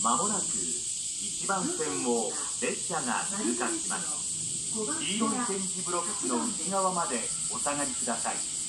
まもなく1番線を列車が通過します。黄色い点字ブロックの内側までお下がりください。